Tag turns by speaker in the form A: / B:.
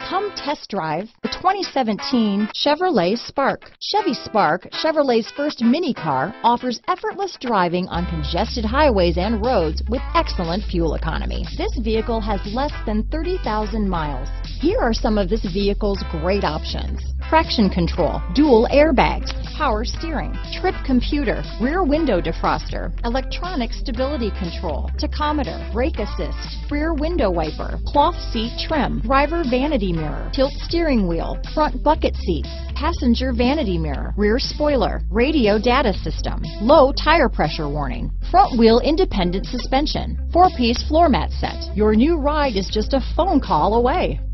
A: Come test drive the 2017 Chevrolet Spark. Chevy Spark, Chevrolet's first mini car, offers effortless driving on congested highways and roads with excellent fuel economy. This vehicle has less than 30,000 miles. Here are some of this vehicle's great options: traction control, dual airbags, power steering, trip computer, rear window defroster, electronic stability control, tachometer, brake assist, rear window wiper, cloth seat trim, driver vanity mirror, tilt steering wheel, front bucket seats, passenger vanity mirror, rear spoiler, radio data system, low tire pressure warning, front wheel independent suspension, 4-piece floor mat set. Your new ride is just a phone call away.